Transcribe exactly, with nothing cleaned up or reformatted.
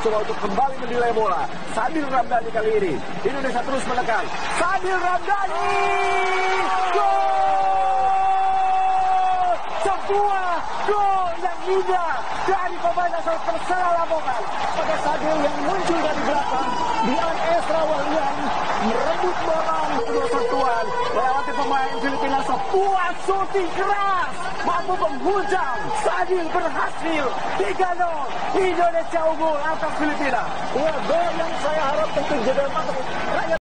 mencoba untuk kembali menilai bola. Sadil Ramdhani kali ini. Indonesia terus menekan. Sadil Ramdhani. Gol! Sebuah gol yang indah dari pemain asal Persela Lamongan. Pada Sadil yang muncul dari belakang. Dian Esra Walian merebut bola kedua satuan. Melewati pemain Filipina, sebuah shooting keras. Mampu menghujam. Sadil berhasil. tiga nol. Indonesia unggul atas Filipina. Dua gol yang saya harap tentu jadi matang.